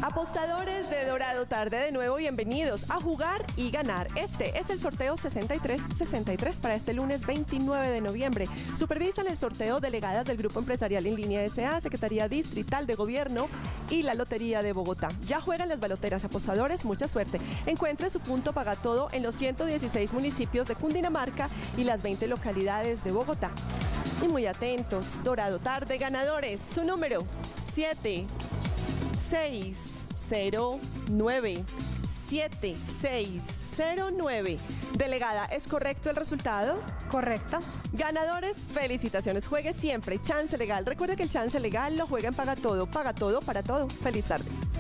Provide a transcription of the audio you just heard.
Apostadores de Dorado Tarde, de nuevo bienvenidos a Jugar y Ganar. Este es el sorteo 6363 para este lunes 29 de noviembre. Supervisan el sorteo delegadas del Grupo Empresarial en Línea S.A., Secretaría Distrital de Gobierno y la Lotería de Bogotá. Ya juegan las baloteras, apostadores, mucha suerte. Encuentre su punto Paga Todo en los 116 municipios de Cundinamarca y las 20 localidades de Bogotá. Y muy atentos, Dorado Tarde, ganadores, su número 7609. 7609. Delegada, ¿es correcto el resultado? Correcto. Ganadores, felicitaciones. Juegue siempre. Chance Legal. Recuerde que el Chance Legal lo juega en Paga Todo. Paga Todo para todo. Feliz tarde.